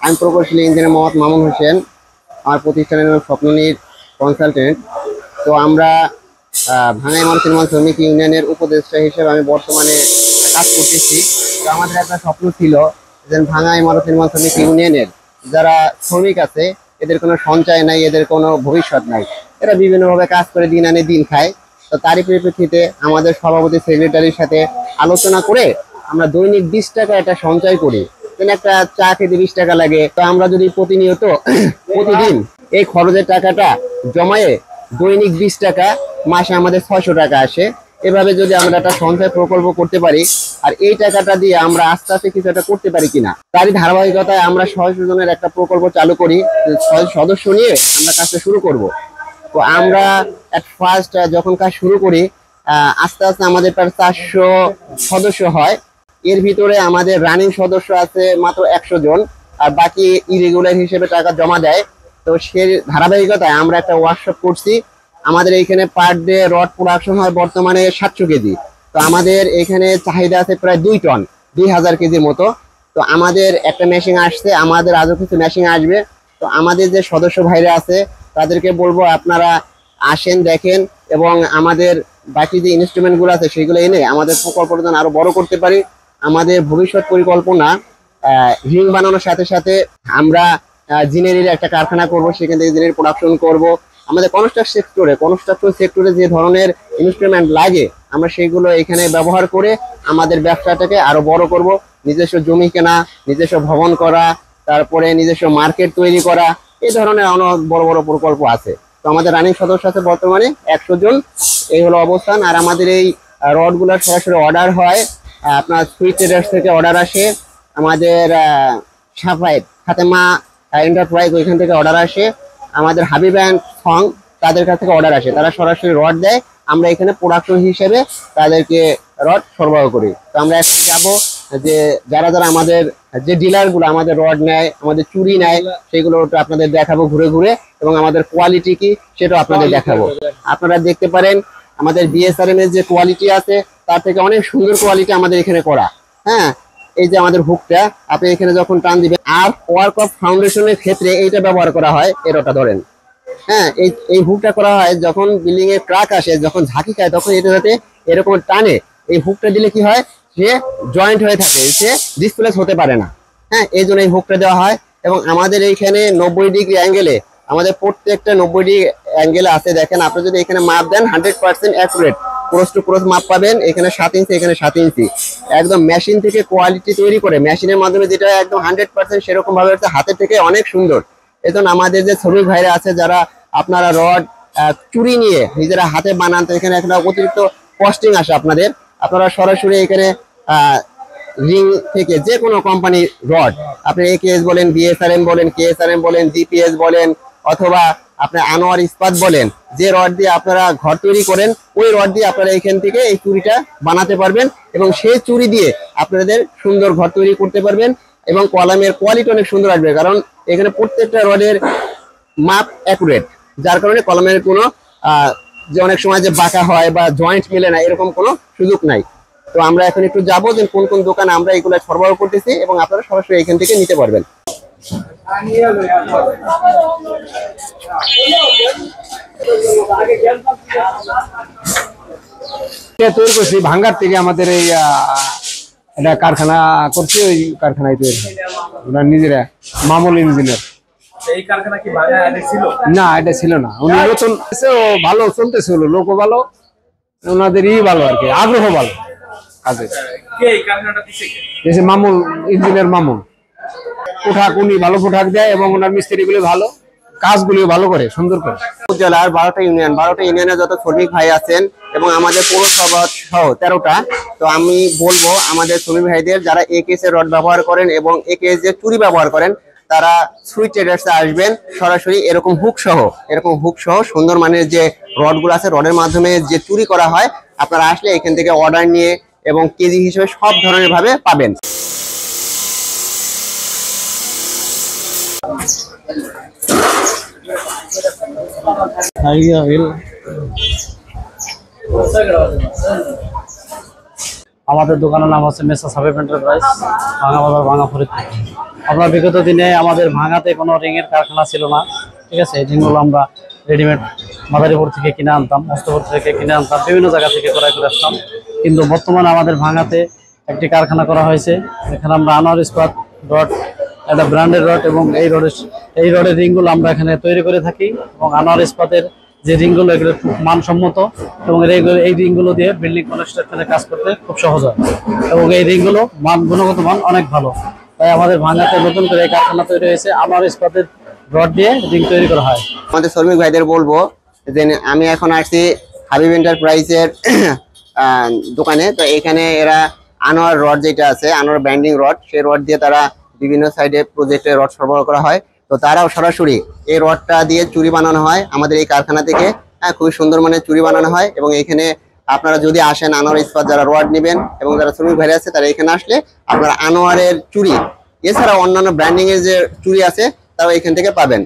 আমি প্রকৌশলী ইঞ্জিনিয়ার মোহাম্মদ মামুন হোসেন। আমার প্রতিষ্ঠানের নাম স্বপ্ননীর কনসালটেন্ট। তো আমরা ভাঙাই মানুষ নির্মাণ শ্রমিক ইউনিয়নের উপদেষ্টা হিসেবে আমি বর্তমানে কাজ করতেছি। তো আমাদের একটা স্বপ্ন ছিল যে ভাঙাই মানুষ নির্মাণ শ্রমিক ইউনিয়নের যারা শ্রমিক আছে এদের কোনো সঞ্চয় নাই, এদের কোনো ভবিষ্যৎ নাই, এরা বিভিন্নভাবে কাজ করে দিন আনে দিন খায়। তো তারই পরিপ্রেক্ষিতে আমাদের সভাপতি সেক্রেটারির সাথে আলোচনা করে আমরা দৈনিক 20 টাকা একটা সঞ্চয় করি। একটা চা খেতে 20 টাকা লাগে। তো আমরা যদি প্রতিনিয়ত প্রতিদিন এই খরচের টাকাটা জমায়ে দৈনিক 20 টাকা, মাসে আমাদের 600 টাকা আসে। এভাবে যদি আমরা একটা সঞ্চয় প্রকল্প করতে পারি আর এই টাকাটা দিয়ে আমরা আস্তে আস্তে কিছু একটা করতে পারি কিনা, তারই ধারাবাহিকতায় আমরা 600 জনের একটা প্রকল্প চালু করি। 6 সদস্য নিয়ে আমরা কাজটা শুরু করব। তো আমরা এট ফার্স্ট যখন কাজ শুরু করি আস্তে আস্তে আমাদের প্রায় 400 সদস্য হয়। এর ভিতরে আমাদের রানিং সদস্য আছে মাত্র 100 জন, আর বাকি ইরেগুলার হিসেবে টাকা জমা দেয়। তো সেই ধারাবাহিকতায় আমরা একটা ওয়ার্কশপ করছি। আমাদের এইখানে পার ডে রড প্রোডাকশন হয় বর্তমানে 700 কেজি। তো আমাদের এখানে চাহিদা আছে প্রায় 2 টন, 2000 কেজির মতো। তো আমাদের একটা মেশিন আসছে, আমাদের আরও কিছু মেশিন আসবে। তো আমাদের যে সদস্য ভাইরা আছে তাদেরকে বলবো আপনারা আসেন, দেখেন, এবং আমাদের বাকি যে ইনস্ট্রুমেন্টগুলো আছে সেগুলো এনে আমাদের প্রকল্পটা যেন আরো বড় করতে পারি। আমাদের ভবিষ্যৎ পরিকল্পনা রিং বানানোর সাথে সাথে আমরা জিনেরির একটা কারখানা করব, সেখান থেকে জিনের প্রোডাকশন করব। আমাদের কনস্ট্রাকশন সেক্টরে যে ধরনের ইনস্ট্রুমেন্ট লাগে আমরা সেগুলো এখানে ব্যবহার করে আমাদের ব্যবসাটাকে আরো বড় করব। নিজস্ব জমি কেনা, নিজস্ব ভবন করা, তারপরে নিজস্ব মার্কেট তৈরি করা, এই ধরনের অনেক বড় বড় প্রকল্প আছে। তো আমাদের রানিং সদস্য আছে বর্তমানে 100 জন। এই হলো অবস্থান। আর আমাদের এই রডগুলোর সরাসরি অর্ডার হয় আপনার সুইট ট্রেডার্স থেকে অর্ডার আসে, আমাদের সাফায়েত ফাতেমা এন্টারপ্রাইজ ওইখান থেকে অর্ডার আসে, আমাদের হাবিব অ্যান্ড সং তাদের কাছ থেকে অর্ডার আসে। তারা সরাসরি রড দেয়, আমরা এখানে প্রোডাকশন হিসেবে তাদেরকে রড সরবরাহ করি। তো আমরা এখন যাবো যে যারা যারা আমাদের যে ডিলারগুলো আমাদের রড নেয়, আমাদের চুরি নেয়, সেগুলো আপনাদের দেখাবো ঘুরে ঘুরে, এবং আমাদের কোয়ালিটি কি সেটাও আপনাদের দেখাবো। আপনারা দেখতে পারেন আমাদের বিএসআরএম এর যে কোয়ালিটি আছে তার থেকে অনেক সুন্দর কোয়ালিটি আমাদের এখানে করা। হ্যাঁ, এই যে আমাদের হুকটা আপনি এখানে যখন টান দিবেন, আর ওয়ার্ক অফ ফাউন্ডেশনের ক্ষেত্রে এইটা ব্যবহার করা হয়। এরটা ধরেন, হ্যাঁ, এই হুকটা করা হয় যখন বিল্ডিং এর ট্রাক আসে, যখন ঝাঁকি খায় তখন এটা যাতে এরকম টানে, এই হুকটা দিলে কি হয়, সে জয়েন্ট হয়ে থাকে, সে ডিসপ্লেস হতে পারে না। হ্যাঁ, এই জন্য এই হুকটা দেওয়া হয়। এবং আমাদের এইখানে 90 ডিগ্রি অ্যাঙ্গেলে আমাদের প্রত্যেকটা 90 ডিগ্রি অ্যাঙ্গেলে আছে। দেখেন, আপনি যদি এখানে মাপ দেন 100% অ্যাকুরেট ক্রস টু ক্রস মাপ পাবেন। এখানে 7 ইঞ্চি, এখানে 7 ইঞ্চি, একদম মেশিন থেকে কোয়ালিটি তৈরি করে মেশিনের মাধ্যমে যেটা একদম 100% সেরকম ভাবে হাতের থেকে অনেক সুন্দর। এজন্য আমাদের যে শ্রমিক ভাইরা আছে যারা আপনারা রড চুরি নিয়ে নিজেরা হাতে বানান, তো এখানে একটা অতিরিক্ত কস্টিং আসে আপনাদের। আপনারা সরাসরি এখানে রিং থেকে যে কোনো কোম্পানির রড, আপনি একেএস বলেন, বিএসআরএম বলেন, কেএসআরএম বলেন, জিপিএস বলেন, অথবা আপনার আনোয়ার ইস্পাত বলেন, যে রড দিয়ে আপনারা ঘর তৈরি করেন ওই রড দিয়ে আপনারা এখান থেকে এই চুরিটা বানাতে পারবেন, এবং সেই চুরি দিয়ে আপনাদের সুন্দর ঘর তৈরি করতে পারবেন। এবং কলামের কোয়ালিটি অনেক সুন্দর আসবে, কারণ এখানে প্রত্যেকটা রডের মাপ অ্যাকুরেট, যার কারণে কলমের কোনো যে অনেক সময় যে বাঁকা হয় বা জয়েন্ট মিলে না, এরকম কোনো সুযোগ নাই। তো আমরা এখন একটু যাবো যে কোন কোন দোকানে আমরা এগুলো সরবরাহ করতেছি, এবং আপনারা সরাসরি এখান থেকে নিতে পারবেন। তৈরি করছি ভাঙ্গার থেকে, আমাদের এই এটা কারখানা করছি, ওই কারখানায় তৈরি ওনার নিজেরা মামুল ইঞ্জিনিয়ার। এই কারখানা কি ভাঙায় আগে ছিল? না, এটা ছিল না, উনি নতুন, ভালো চলতেছিল, লোকও ভালো, ওনাদেরই ভালো আর কি, আগ্রহ ভালো কাজে। কে এই কারখানাটা দিছে? দেশে মামুল ইঞ্জিনিয়ার মামুল। পোঠাক উনি ভালো পোঠাক দেয়, এবং ওনার মিস্ত্রিগুলি ভালো, কাজগুলি ভালো করে, সুন্দর করে। জেলার 12টা ইউনিয়নে যত শ্রমিক ভাই আছেন এবং আমাদের পৌরসভা সহ 13টা। তো আমি বলবো আমাদের শ্রমিক ভাইদের যারা একেএস এর রড ব্যবহার করেন এবং একেএস এর চুরি ব্যবহার করেন, তারা সুইট ট্রেডার্সে আসবেন সরাসরি। এরকম হুক সহ সুন্দর মানের যে রডগুলো আছে, রডের মাধ্যমে যে চুরি করা হয়, আপনারা আসলে এখান থেকে অর্ডার নিয়ে এবং কেজি হিসেবে সব ধরনের ভাবে পাবেন। আমাদের দোকানের নাম হচ্ছে মেসার্স হাবিব এন্টারপ্রাইজ, ভাঙা বাজার, ভাঙা ফরিদপুর। আপনার বিগত দিনে আমাদের ভাঙাতে কোনো রিংয়ের কারখানা ছিল না, ঠিক আছে। এই রিংগুলো আমরা রেডিমেড মাদারীপুর থেকে কিনে আনতাম, মস্তপুর থেকে কিনে আনতাম, বিভিন্ন জায়গা থেকে ক্রয় করে আসতাম। কিন্তু বর্তমানে আমাদের ভাঙাতে একটি কারখানা করা হয়েছে। এখানে আমরা আনোয়ার ইস্পাত রড, একটা ব্র্যান্ডের রড, এবং এই রডের রিংগুলো আমরা এখানে তৈরি করে থাকি। এবং আনোয়ার ইস্পাতের যে রিংগুলো, এগুলো খুব মানসম্মত, এবং এই রিংগুলো দিয়ে বিল্ডিং কনস্ট্রাকশনের কাজ করতে খুব সহজ হয়, এবং এই রিংগুলো গুণগত মান অনেক ভালো। তাই আমাদের ভাঙাতে নতুন করে এই কারখানা তৈরি হয়েছে, আনোয়ার ইস্পাতের রড দিয়ে রিং তৈরি করা হয়। আমাদের শ্রমিক ভাইদের বলবো যে আমি এখন আসছি হাবিব এন্টারপ্রাইজের দোকানে। তো এখানে এরা আনোয়ার রড যেটা আছে, আনোয়ার ব্যান্ডিং রড, সেই রড দিয়ে তারা বিভিন্ন সাইডে প্রজেক্টে রড সরবরাহ করা হয়। তো তারাও সরাসরি এই রডটা দিয়ে চুড়ি বানানো হয় আমাদের এই কারখানা থেকে। খুবই সুন্দর মানের চুড়ি বানানো হয়। এবং এখানে আপনারা যদি আসেন, আনোয়ার ইস্পাত যারা রড নেবেন এবং যারা শ্রমিক ভাইরা আছে, তারা এখানে আসলে আপনারা আনোয়ারের চুড়ি এছাড়া অন্যান্য ব্র্যান্ডিং এর যে চুড়ি আছে তারাও এখান থেকে পাবেন।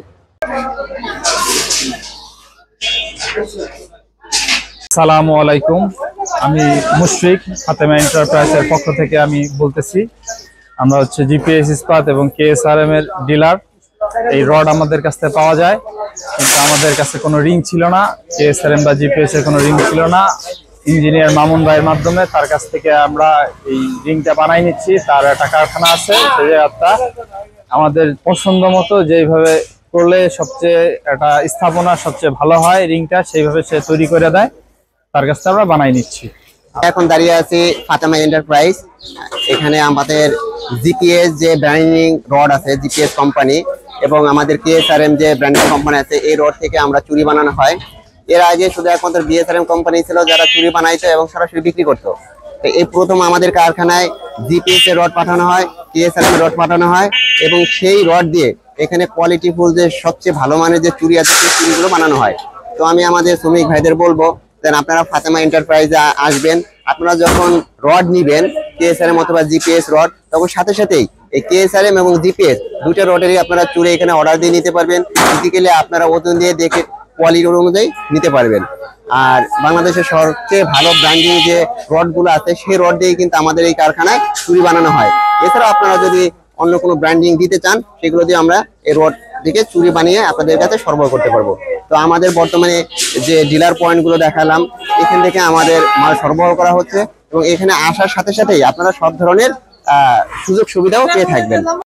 আসসালামু আলাইকুম, আমি মুশফিক, ফাতেমা এন্টারপ্রাইজের পক্ষ থেকে আমি বলতেছি। আমরা হচ্ছে জিপিএস ইস্পাত এবং কেএসআরএম এর ডিলার। এই রড আমাদের কাছ থেকে পাওয়া যায়, কিন্তু আমাদের কাছে কোনো রিং ছিল না। কেএসআরএম বা জিপিএস এর কোনো রিং ছিল না। ইঞ্জিনিয়ার মামুন ভাইয়ের মাধ্যমে তার কাছ থেকে আমরা এই রিংটা বানাই নিচ্ছি। তার একটা কারখানা আছে, সেই জায়গাটা আমাদের পছন্দ মতো যেইভাবে করলে সবচেয়ে একটা স্থাপনা সবচেয়ে ভালো হয় রিংটা, সেইভাবে সে তৈরি করে দেয়। তার কাছ থেকে আমরা বানাই নিচ্ছি। এখন দাঁড়িয়ে আছি ফাতেমা এন্টারপ্রাইজ। এখানে আমাদের জিপিএস যে ব্র্যান্ডিং রড আছে, জিপিএস কোম্পানি, এবং আমাদের কেএসআরএম যে ব্র্যান্ডিং কোম্পানি আছে, এই রড থেকে আমরা চুড়ি বানানো হয়। এর আগে শুধু একমাত্র বিএসআরএম কোম্পানি ছিল যারা চুড়ি বানাইতো এবং সরাসরি বিক্রি করতো। তো এই প্রথম আমাদের কারখানায় জিপিএস এর রড পাঠানো হয়, কেএসআরএম এর রড পাঠানো হয়, এবং সেই রড দিয়ে এখানে কোয়ালিটি ফুল যে সবচেয়ে ভালো মানের যে চুড়ি আছে সেই চুড়িগুলো বানানো হয়। তো আমি আমাদের শ্রমিক ভাইদের বলবো আপনারা ফাতেমা এন্টারপ্রাইজে আসবেন। আপনারা যখন রড নিবেন কেএসআরএম অথবা জিপিএস রড, তখন সাথে সাথেই এই কেএসআরএম এবং জিপিএস দুটো রডেরই আপনারা চুড়ি এখানে অর্ডার দিয়ে নিতে পারবেন। ফিজিক্যালি আপনারা ওজন দিয়ে দেখে কোয়ালিটি অনুযায়ী নিতে পারবেন। আর বাংলাদেশের সবচেয়ে ভালো ব্র্যান্ডিং যে রডগুলো আছে, সেই রড দিয়ে কিন্তু আমাদের এই কারখানায় চুড়ি বানানো হয়। এছাড়া আপনারা যদি অন্য কোনো ব্র্যান্ডিং দিতে চান, সেগুলো দিয়ে আমরা এই রড থেকে চুড়ি বানিয়ে আপনাদের কাছে সরবরাহ করতে পারবো। তো আমাদের বর্তমানে যে ডিলার পয়েন্টগুলো দেখালাম, এখান থেকে আমাদের মাল সরবরাহ করা হচ্ছে, এবং এখানে আসার সাথে সাথেই আপনারা সব ধরনের সুযোগ সুবিধাও পেয়ে থাকবেন।